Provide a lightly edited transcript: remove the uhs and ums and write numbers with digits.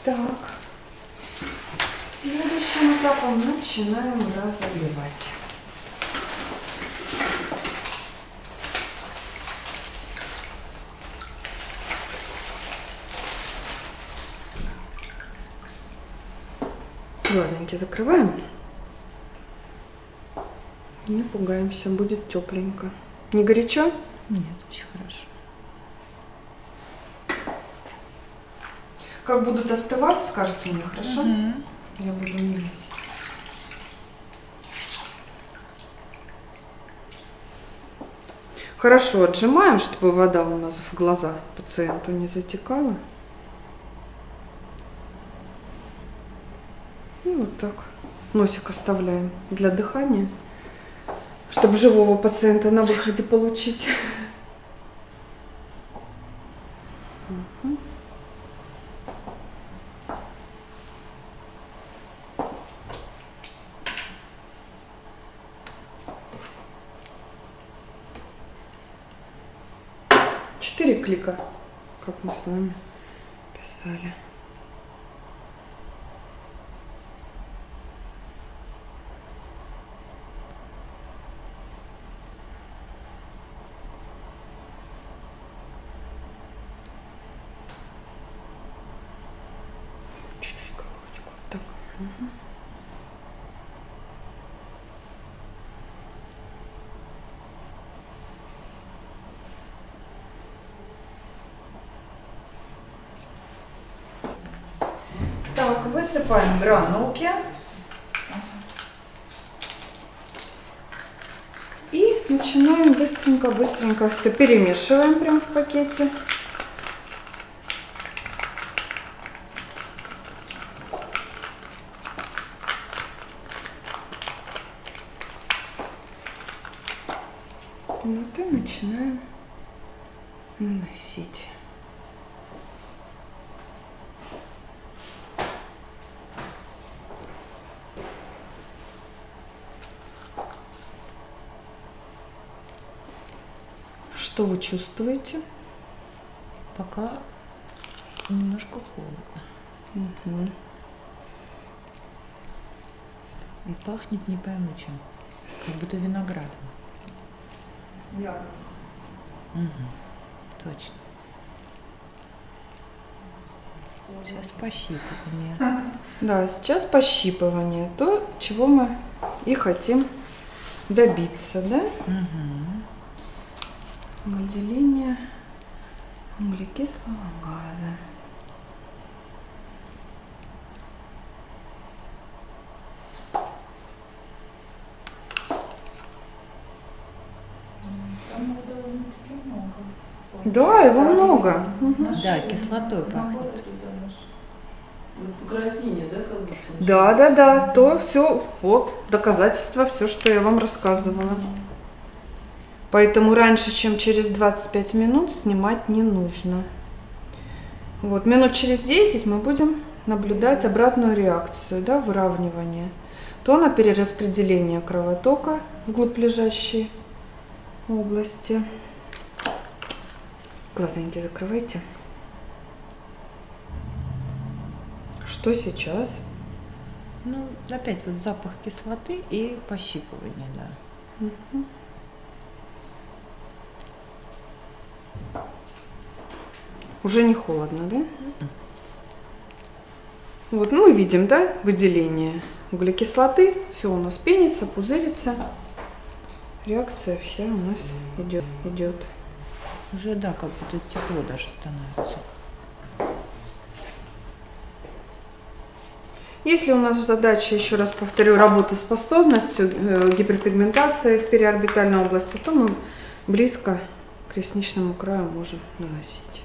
Так, следующим этапом начинаем разогревать. Глазоньки закрываем. Не пугаемся, будет тепленько. Не горячо? Нет, очень хорошо. Как будут остывать, скажите мне, хорошо? Я буду мерить. Хорошо, отжимаем, чтобы вода у нас в глаза пациенту не затекала. И вот так носик оставляем для дыхания, чтобы живого пациента на выходе получить. Угу. Четыре клика, как мы с вами писали. Чуть-чуть головочку вот так. Угу. Так, высыпаем гранулки. И начинаем быстренько все перемешиваем прям в пакете. Вот и начинаем наносить. Что вы чувствуете? Пока немножко холодно. Угу. И пахнет не пойму чем. Как будто виноградом. Угу. Точно. Сейчас пощипывание. Да, сейчас пощипывание. То, чего мы и хотим добиться, да? Угу. Выделение углекислого газа. Да, его много. Угу. Да, кислотой пахнет. Покраснение, да, как будто? Да, то все, вот, доказательства, все, что я вам рассказывала. Поэтому раньше, чем через 25 минут, снимать не нужно. Вот, минут через 10 мы будем наблюдать обратную реакцию, да, выравнивание. То на перераспределение кровотока вглубь лежащей области. Глазоньки закрывайте. Что сейчас? Ну, опять вот запах кислоты и пощипывание, да. Угу. Уже не холодно, да? Вот, ну, мы видим, да, выделение углекислоты. Все у нас пенится, пузырится. Реакция вся у нас идет. Уже, да, как будто тепло даже становится. Если у нас задача, еще раз повторю, работы с пастозностью, гиперпигментацией в периорбитальной области, то мы близко к ресничному краю можем наносить.